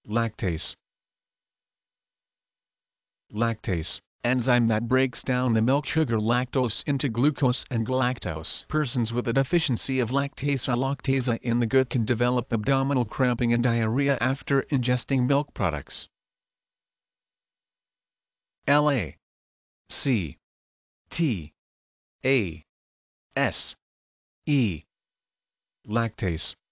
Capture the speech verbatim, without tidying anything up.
Lactase. Lactase, enzyme that breaks down the milk sugar lactose into glucose and galactose. Persons with a deficiency of lactase or alactasia in the gut can develop abdominal cramping and diarrhea after ingesting milk products. L A C T A S E Lactase.